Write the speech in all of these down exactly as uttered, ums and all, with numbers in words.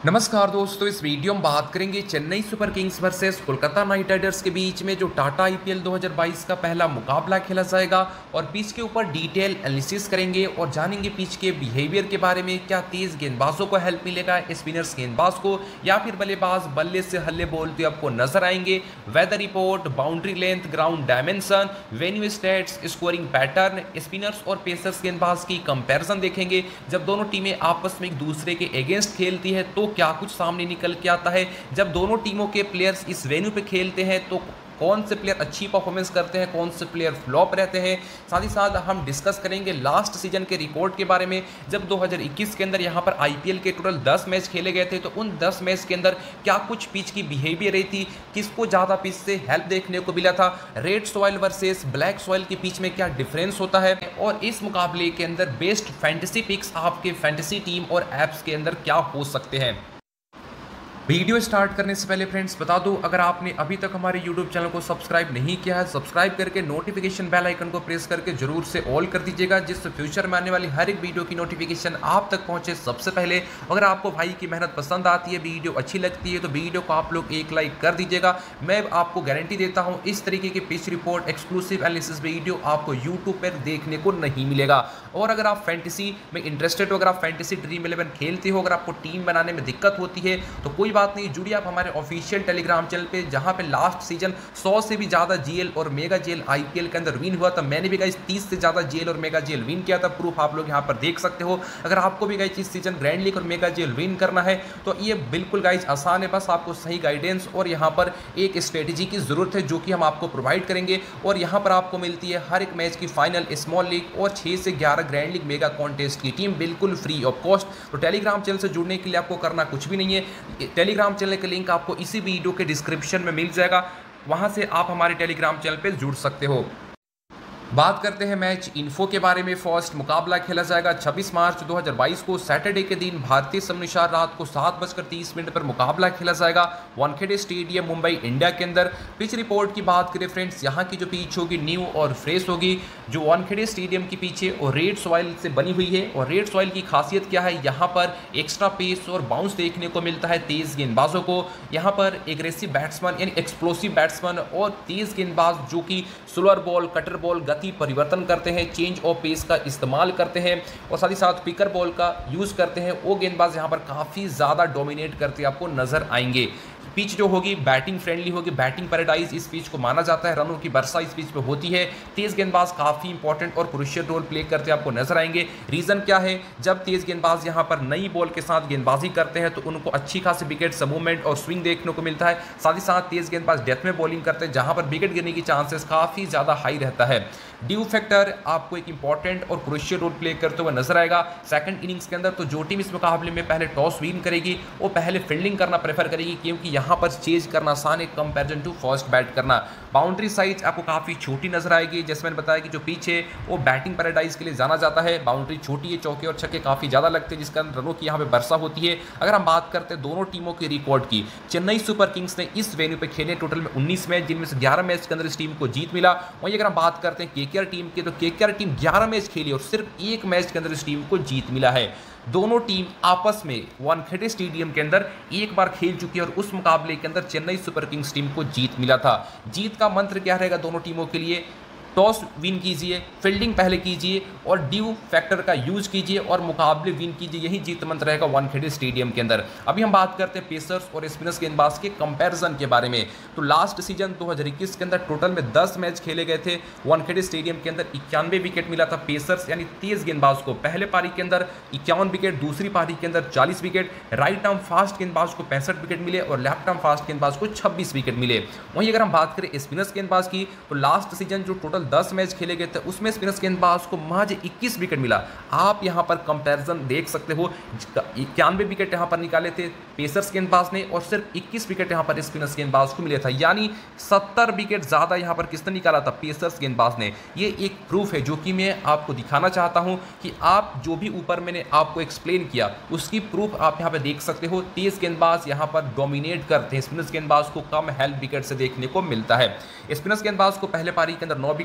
नमस्कार दोस्तों, इस वीडियो में बात करेंगे Chennai super kings versus Kolkata knight riders के बीच में जो टाटा आईपीएल दो हज़ार बाईस का पहला मुकाबला खेला जाएगा और पिच के ऊपर डिटेल एनालिसिस करेंगे और जानेंगे पिच के बिहेवियर के बारे में। क्या तेज गेंदबाजों को हेल्प मिलेगा स्पिनर्स गेंदबाज को, या फिर बल्लेबाज बल्ले से हल्ले बोलते आपको नजर आएंगे। Weather report, boundary length, ground dimension, venue stats, scoring pattern, spinners और पेसर्स गेंदबाज की कंपैरिजन देखेंगे। जब दोनों टीमें आपस में एक दूसरे के अगेंस्ट खेलती है तो क्या कुछ सामने निकल के आता है। जब दोनों टीमों के प्लेयर्स इस वेन्यू पे खेलते हैं तो कौन से प्लेयर अच्छी परफॉर्मेंस करते हैं, कौन से प्लेयर फ्लॉप रहते हैं। साथ ही साथ हम डिस्कस करेंगे लास्ट सीजन के रिकॉर्ड के बारे में। जब दो हज़ार इक्कीस के अंदर यहाँ पर आईपीएल के टोटल दस मैच खेले गए थे तो उन दस मैच के अंदर क्या कुछ पिच की बिहेवियर रही थी, किसको ज़्यादा पिच से हेल्प देखने को मिला था, red soil versus black soil के पिच में क्या डिफरेंस होता है, और इस मुकाबले के अंदर बेस्ट फैंटेसी पिक्स आपके फैंटेसी टीम और ऐप्स के अंदर क्या हो सकते हैं। वीडियो स्टार्ट करने से पहले फ्रेंड्स बता दूं, अगर आपने अभी तक हमारे यूट्यूब चैनल को सब्सक्राइब नहीं किया है, सब्सक्राइब करके नोटिफिकेशन बेल आइकन को प्रेस करके जरूर से ऑल कर दीजिएगा, जिससे फ्यूचर में आने वाली हर एक वीडियो की नोटिफिकेशन आप तक पहुंचे सबसे पहले। अगर आपको भाई की मेहनत पसंद आती है, वीडियो अच्छी लगती है तो वीडियो को आप लोग एक लाइक कर दीजिएगा। मैं आपको गारंटी देता हूँ इस तरीके की pitch report, exclusive analysis video आपको यूट्यूब पर देखने को नहीं मिलेगा। और अगर आप फैंटेसी में इंटरेस्टेड हो, अगर आप फैंटेसी ड्रीम इलेवन खेलते हो, अगर आपको टीम बनाने में दिक्कत होती है तो कोई बात नहीं, जुड़िए आप हमारे ऑफिशियल टेलीग्राम चैनल पे, जहां पे लास्ट सीजन सौ से भी ज्यादा जीएल और मेगा जीएल आईपीएल के अंदर विन हुआ था। मैंने भी गाइस तीस से ज्यादा जीएल और मेगा जीएल विन किया था, प्रूफ आप लोग यहां पर देख सकते हो। अगर आपको भी गाइस इस सीजन ग्रैंड लीग और मेगा जीएल विन करना है तो ये बिल्कुल गाइस आसान है, बस आपको सही गाइडेंस और यहां पर एक स्ट्रेटेजी की जरूरत है जो कि हम आपको प्रोवाइड करेंगे। और यहां पर आपको मिलती है हर एक मैच की फाइनल, स्मॉल लीग और छह से ग्यारह ग्रैंड लीग मेगा कॉन्टेस्ट की टीम बिल्कुल फ्री ऑफ कॉस्ट। तो टेलीग्राम चैनल से जुड़ने के लिए आपको करना कुछ भी नहीं है। टेलीग्राम चैनल का लिंक आपको इसी वीडियो के डिस्क्रिप्शन में मिल जाएगा, वहां से आप हमारे टेलीग्राम चैनल पे जुड़ सकते हो। बात करते हैं मैच इन्फो के बारे में। फर्स्ट मुकाबला खेला जाएगा छब्बीस मार्च दो हज़ार बाईस को सैटरडे के दिन भारतीय समयानुसार रात को सात बजकर तीस मिनट पर मुकाबला खेला जाएगा वानखेड़े स्टेडियम मुंबई इंडिया के अंदर। पिच रिपोर्ट की बात करें फ्रेंड्स, यहाँ की जो पिच होगी न्यू और फ्रेश होगी। जो वानखेड़े स्टेडियम की पिच है और रेड सॉइल से बनी हुई है, और रेड सॉइल की खासियत क्या है, यहाँ पर एक्स्ट्रा पेस और बाउंस देखने को मिलता है तेज गेंदबाजों को। यहाँ पर एग्रेसिव बैट्समैन यानी एक्सप्लोसिव बैट्समैन और तेज गेंदबाज जो कि स्लोअर बॉल, कटर बॉल, गति परिवर्तन करते हैं, चेंज ऑफ पेस का इस्तेमाल करते हैं और साथ ही साथ पिकर बॉल का यूज करते हैं, वो गेंदबाज यहां पर काफी ज्यादा डोमिनेट करते आपको नजर आएंगे। पिच जो होगी बैटिंग फ्रेंडली होगी, बैटिंग पैराडाइज इस पिच को माना जाता है, रनों की वर्षा इस पिच पे होती है। तेज गेंदबाज काफी इंपॉर्टेंट और क्रुशियल रोल प्ले करते आपको नजर आएंगे। रीजन क्या है, जब तेज गेंदबाज यहां पर नई बॉल के साथ गेंदबाजी करते हैं तो उनको अच्छी खासी विकेट मूवमेंट और स्विंग देखने को मिलता है। साथ ही साथ तेज गेंदबाज डेथ में बॉलिंग करते हैं जहां पर विकेट गिरने की चांसेस काफी ज्यादा हाई रहता है। ड्यू फैक्टर आपको एक इंपॉर्टेंट और क्रुशियल रोल प्ले करते हुए नजर आएगा सेकंड इनिंग्स के अंदर। तो जो टीम इस मुकाबले में पहले टॉस विन करेगी वो पहले फील्डिंग करना प्रेफर करेगी, क्योंकि यहां पर चेज करना आसान है कंपैरिजन टू फर्स्ट बैट करना। बाउंड्री साइज आपको काफी छोटी नजर आएगी, जैसे मैंने बताया कि जो पिच है वो बैटिंग पैराडाइज के लिए जाना जाता है। बाउंड्री छोटी है, चौके और छक्के काफी ज्यादा लगते हैं जिसके अंदर रनों की यहाँ पे वर्षा होती है। अगर हम बात करते हैं दोनों टीमों के रिकॉर्ड की, चेन्नई सुपर किंग्स ने इस वेन्यू पे खेले टोटल में उन्नीस मैच, जिनमें से ग्यारह मैच के अंदर इस टीम को जीत मिला। वहीं अगर हम बात करते हैं केकेआर टीम की, तो केकेआर टीम ग्यारह मैच खेली और सिर्फ एक मैच के अंदर इस टीम को जीत मिला है। दोनों टीम आपस में वानखेड़े स्टेडियम के अंदर एक बार खेल चुकी है और उस मुकाबले के अंदर चेन्नई सुपर किंग्स टीम को जीत मिला था। जीत का मंत्र क्या रहेगा दोनों टीमों के लिए, टॉस विन कीजिए, फील्डिंग पहले कीजिए और ड्यू फैक्टर का यूज कीजिए और मुकाबले विन कीजिए, यही जीत मंत्र रहेगा वानखेड़े स्टेडियम के अंदर। अभी हम बात करते हैं पेसर्स और स्पिनर्स गेंदबाज के कंपैरिजन के बारे में। तो लास्ट सीजन दो हज़ार इक्कीस के अंदर टोटल में दस मैच खेले गए थे, वानखेड़े स्टेडियम के अंदर इक्यानवे विकेट मिला था पेसर्स यानी तेज गेंदबाज को। पहले पारी के अंदर इक्यावन विकेट, दूसरी पारी के अंदर चालीस विकेट, राइट आर्म फास्ट गेंदबाज को पैंसठ विकेट मिले और लेफ्ट आर्म फास्ट गेंदबाज को छब्बीस विकेट मिले। वहीं अगर हम बात करें स्पिनर्स गेंदबाज की, तो लास्ट सीजन जो टोटल दस मैच खेले गए थे उसमें स्पिनर्स गेंदबाज को महज इक्कीस विकेट मिला। आप यहां पर कंपैरिजन देख सकते हो, इक्यानवे विकेट यहां पर निकाले थे पेसर्स गेंदबाज ने और सिर्फ इक्कीस विकेट यहां पर स्पिनर्स गेंदबाज को मिले था, यानी सत्तर विकेट ज्यादा यहां पर किसने निकाला था, पेसर्स गेंदबाज ने। ये एक प्रूफ है जो कि मैं आपको दिखाना चाहता हूं कि आप जो भी ऊपर मैंने आपको एक्सप्लेन किया उसकी प्रूफ आप यहां पर देख सकते हो। तेज गेंदबाज यहां पर डोमिनेट करते हैं, स्पिनर्स गेंदबाज को कम हेल्प विकेट से देखने को मिलता है। स्पिनर्स गेंदबाज को पहले पारी के अंदर नौ विकेट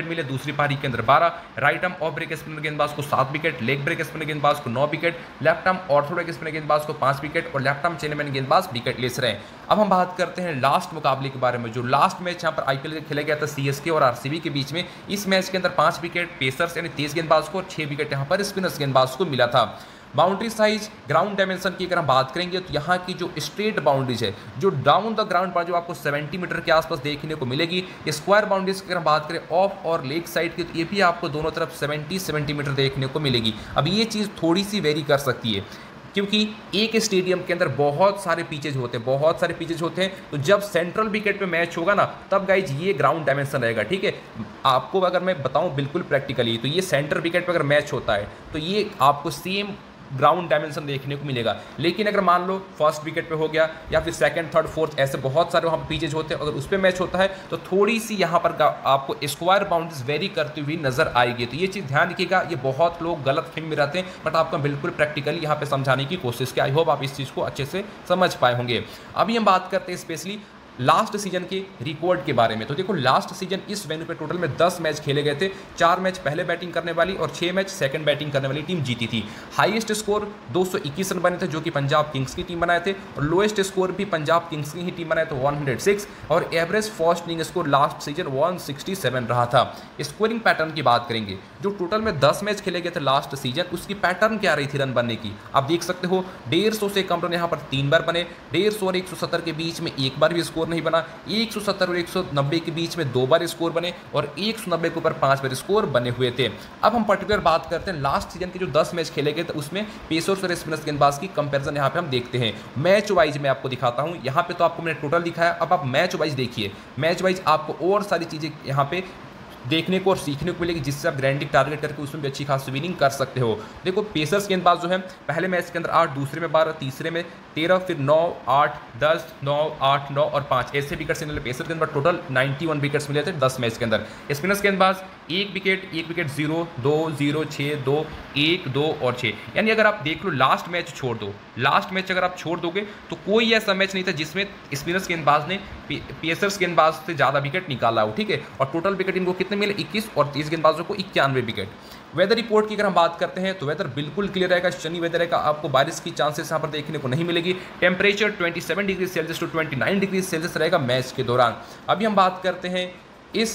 विकेट मिले दूसरी पारी के अंदर बारह, right arm off break spinner गेंदबाज को सात विकेट, लेग ब्रेक स्पिनर गेंदबाज को नौ wicket, left arm orthodox spinner गेंदबाज को पांच विकेट और लेफ्ट आर्म चेनमैन गेंदबाज विकेट लेस रहे। अब हम बात करते हैं लास्ट मुकाबले के बारे में। जो लास्ट मैच यहाँ पर आईपीएल के खेला गया था सीएसके और आरसीबी के बीच में, इस मैच के अंदर पांच विकेट पेसर्स यानी तेज गेंदबाज को और छह विकेट यहाँ पर स्पिनर्स गेंदबाज को मिला था। बाउंड्री साइज, ग्राउंड डायमेंशन की अगर हम बात करेंगे तो यहाँ की जो स्ट्रेट बाउंड्रीज है, जो डाउन द ग्राउंड पर जो आपको सत्तर मीटर के आसपास देखने को मिलेगी, स्क्वायर बाउंड्रीज की अगर हम बात करें ऑफ और लेग साइड की, तो ये भी आपको दोनों तरफ सत्तर सेंटीमीटर देखने को मिलेगी। अब ये चीज़ थोड़ी सी वेरी कर सकती है क्योंकि एक स्टेडियम के अंदर बहुत सारे पिचेज होते हैं बहुत सारे पिचेज होते हैं तो जब सेंट्रल विकेट पे मैच होगा ना, तब गाइज ये ग्राउंड डायमेंशन रहेगा। ठीक है, आपको अगर मैं बताऊं बिल्कुल प्रैक्टिकली, तो ये सेंटर विकेट पे अगर मैच होता है तो ये आपको सेम ग्राउंड डायमेंशन देखने को मिलेगा। लेकिन अगर मान लो फर्स्ट विकेट पे हो गया या फिर सेकंड थर्ड फोर्थ, ऐसे बहुत सारे वहाँ पर पिचेज होते हैं, अगर उस पर मैच होता है तो थोड़ी सी यहाँ पर आपको स्क्वायर बाउंड्रीज वेरी करती हुई नजर आएगी। तो ये चीज़ ध्यान रखिएगा, ये बहुत लोग गलत फहमी में रहते हैं, बट आपको बिल्कुल प्रैक्टिकली यहाँ पे समझाने की कोशिश की। आई होप आप इस चीज़ को अच्छे से समझ पाए होंगे। अभी हम बात करते हैं स्पेशली लास्ट सीजन के रिकॉर्ड के बारे में। तो देखो लास्ट सीजन इस वेन्यू पे टोटल में दस मैच खेले गए थे, चार मैच पहले बैटिंग करने वाली और छह मैच सेकंड बैटिंग करने वाली टीम जीती थी। हाईएस्ट स्कोर दो सौ इक्कीस रन बने थे जो कि पंजाब किंग्स की टीम बनाए थे, और लोएस्ट स्कोर भी पंजाब किंग्स की ही टीम बनाए थे एक सौ छह, और average first inning score last season एक सौ सड़सठ रहा था। स्कोरिंग पैटर्न की बात करेंगे, जो टोटल में दस मैच खेले गए थे लास्ट सीजन, उसकी पैटर्न क्या रही थी रन बनने की, आप देख सकते हो डेढ़ सौ से कम रन यहाँ पर तीन बार बने, डेढ़ सौ और एक सौ सत्तर के बीच में एक बार भी स्कोर नहीं बना, एक सौ सत्तर और एक सौ नब्बे के बीच में दो बार स्कोर बने, और एक सौ नब्बे के ऊपर पांच बार स्कोर बने हुए थे। अब हम पर्टिकुलर बात करते हैं लास्ट सीजन के जो दस मैच खेले गए थे उसमें पेसर्स और स्पिनर्स गेंदबाज की कंपैरिजन यहाँ पे हम देखते हैं। मैच वाइज मैं आपको दिखाता हूं, यहाँ पे तो आपको मैंने टोटल दिखाया, अब आप मैच वाइज देखिए। मैच वाइज आपको और सारी चीजें यहाँ पे देखने को और सीखने को मिलेगी, जिससे आप ग्रैंडिंग टारगेट करके उसमें भी अच्छी खासी विनिंग कर सकते हो। देखो पेसर्स गेंदबाज जो है पहले मैच के अंदर आठ, दूसरे में बारह, तीसरे में तेरह, फिर नौ, आठ, दस, नौ, आठ, नौ और पाँच ऐसे विकेट्स मिले पेसर गेंदबाज, टोटल इक्यानवे विकेट्स मिले थे दस मैच के अंदर। स्पिनर्स गेंदबाज एक विकेट, एक विकेट, जीरो, दो, जीरो, छः, दो, एक, दो और छः। यानी अगर आप देख लो लास्ट मैच छोड़ दो, लास्ट मैच अगर आप छोड़ दोगे तो कोई ऐसा मैच नहीं था जिसमें स्पिनर्स गेंदबाज ने पेसर्स गेंदबाज से ज़्यादा विकेट निकाला हो। ठीक है, और टोटल विकेट इनको कितने मिले, इक्कीस, और तीस गेंदबाजों को इक्यानवे विकेट। वेदर रिपोर्ट की अगर हम बात करते हैं तो वेदर बिल्कुल क्लियर रहेगा, शनि वेदर रहेगा, आपको बारिश की चांसेस यहाँ पर देखने को नहीं मिलेगी। टेम्परेचर सत्ताईस डिग्री सेल्सियस टू उनतीस डिग्री सेल्सियस रहेगा मैच के दौरान। अभी हम बात करते हैं इस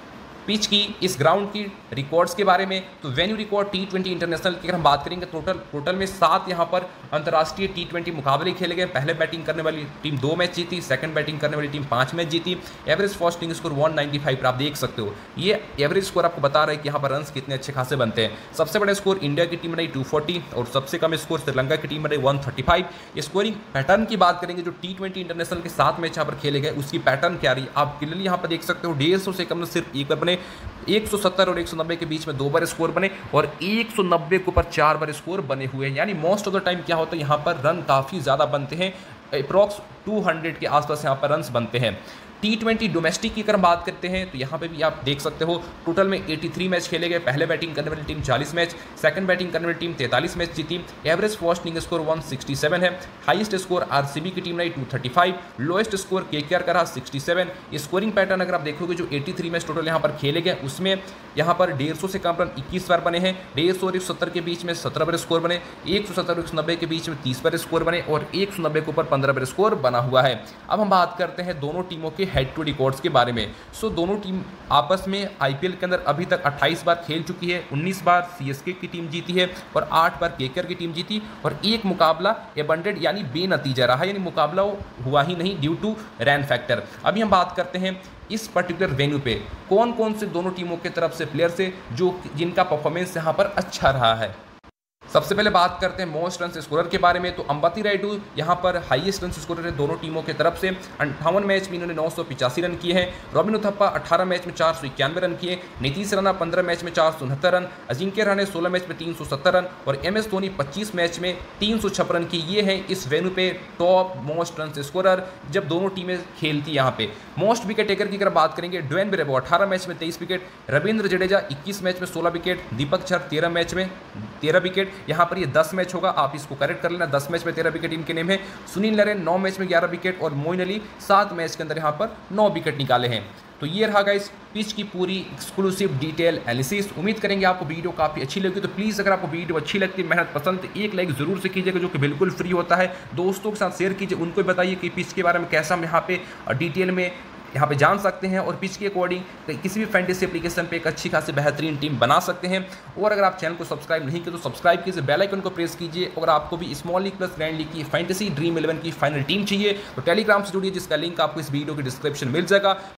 पिच की, इस ग्राउंड की रिकॉर्ड्स के बारे में। तो venue record T twenty international की अगर हम बात करेंगे, टोटल टोटल में सात यहाँ पर अंतर्राष्ट्रीय टी ट्वेंटी मुकाबले खेले गए। पहले बैटिंग करने वाली टीम दो मैच जीती, सेकंड बैटिंग करने वाली टीम पांच मैच जीती। एवरेज फर्स्ट इनिंग स्कोर एक सौ पचानवे पर आप देख सकते हो, ये एवरेज स्कोर आपको बता रहा है कि यहाँ पर रन कितने अच्छे खासे बनते हैं। सबसे बड़ा स्कोर इंडिया की टीम बनाई दो सौ चालीस और सबसे कम स्कोर श्रीलंका की टीम बनाई एक सौ पैंतीस। स्कोरिंग पैटर्न की बात करेंगे, जो टी ट्वेंटी इंटरनेशनल के सात मैच यहाँ पर खेले गए उसकी पैटर्न क्या रही आप क्लियरली यहाँ पर देख सकते हो। डेढ़ सौ से कम सिर्फ एक बार बने, एक सौ सत्तर और एक सौ नब्बे के बीच में दो बार स्कोर बने, और एक सौ नब्बे के ऊपर चार बार स्कोर बने हुए हैं। यानी मोस्ट ऑफ द टाइम क्या होता है यहाँ पर रन काफ़ी ज़्यादा बनते हैं, अप्रॉक्स दो सौ के आसपास यहाँ पर रन्स बनते हैं। टी ट्वेंटी डोमेस्टिक की अगर बात करते हैं तो यहाँ पे भी आप देख सकते हो टोटल में तिरासी मैच खेले गए। पहले बैटिंग करने वाली टीम चालीस मैच, सेकंड बैटिंग करने वाली टीम तैंतालीस मैच जीती। एवरेज फर्स्ट इनिंग स्कोर एक सौ सरसठ है। हाईएस्ट स्कोर आरसीबी की टीम रही दो सौ पैंतीस, लोएस्ट स्कोर केकेआर का रहा सड़सठ। स्कोरिंग पैटर्न अगर आप देखोगे, जो तिरासी मैच टोटल यहाँ पर खेले गए उसमें यहाँ पर डेढ़ सौ से कम रन इक्कीस बार बने हैं, डेढ़ सौ और एक सौ सत्तर के बीच में सत्रह बार स्कोर बने, एक सौ सत्तर और एक सौ नब्बे के बीच में तीस बार स्कोर बने, और एक सौ नब्बे के ऊपर पंद्रह बार स्कोर बना हुआ है। अब हम बात करते हैं दोनों टीमों के हेड टू रिकॉर्ड्स के बारे में। सो दोनों टीम आपस में आईपीएल के अंदर अभी तक अट्ठाईस बार खेल चुकी है। उन्नीस बार सीएसके की टीम जीती है और आठ बार केकेआर की टीम जीती, और एक मुकाबला एबंडेड यानी बेनतीजा रहा, यानी मुकाबला हुआ ही नहीं ड्यू टू रन फैक्टर। अभी हम बात करते हैं इस पर्टिकुलर वेन्यू पे कौन कौन से दोनों टीमों की तरफ से प्लेयर से जो जिनका परफॉर्मेंस यहाँ पर अच्छा रहा है। सबसे पहले बात करते हैं मोस्ट रन स्कोरर के बारे में। तो अंबती रायडू यहाँ पर हाईएस्ट रन स्कोरर है दोनों टीमों की तरफ से। अंठावन मैच में इन्होंने नौ सौ पिचासी रन किए हैं। रॉबिन उथप्पा अठारह मैच में चार सौ इक्यानवे रन किए। नीतीश राणा पंद्रह मैच में चार सौ उनहत्तर रन। अजिंक्य रहाणे सोलह मैच में तीन सौ सत्तर रन और एम एस धोनी पच्चीस मैच में तीन सौ छप्पन रन की। ये है इस वेन्यू पे टॉप मोस्ट रन स्कोरर जब दोनों टीमें खेलती यहाँ पे। मोस्ट विकेट टेकर की अगर बात करेंगे, ड्वेन ब्रेवो अठारह मैच में तेईस विकेट, रविंद्र जडेजा इक्कीस मैच में सोलह विकेट, दीपक चहर तेरह मैच में तेरह विकेट, यहाँ पर ये दस मैच होगा, आप इसको करेक्ट कर लेना। दस मैच में तेरह विकेट इनके नेम है। सुनील नरेन नौ मैच में ग्यारह विकेट और मोइन अली सात मैच के अंदर यहाँ पर नौ विकेट निकाले हैं। तो ये रहा गाइस पिच की पूरी एक्सक्लूसिव डिटेल एनालिसिस। उम्मीद करेंगे आपको वीडियो काफ़ी अच्छी लगी। तो प्लीज़ अगर आपको वीडियो अच्छी लगती है, मेहनत पसंद, तो एक लाइक जरूर से कीजिएगा जो कि बिल्कुल फ्री होता है। दोस्तों के साथ शेयर कीजिए, उनको भी बताइए कि पिच के बारे में कैसा हम यहाँ पे डिटेल में यहाँ पे जान सकते हैं और पिच के अकॉर्डिंग किसी भी फैंटेसी एप्लीकेशन पे एक अच्छी खासी बेहतरीन टीम बना सकते हैं। और अगर आप चैनल को सब्सक्राइब नहीं किए तो सब्सक्राइब कीजिए, बेल आइकन को प्रेस कीजिए। अगर आपको भी small league plus grand league की फैंटेसी ड्रीम इलेवन की फाइनल टीम चाहिए तो टेलीग्राम से जुड़िए, जिसका लिंक आपको इस वीडियो की डिस्क्रिप्शन मिल जाएगा।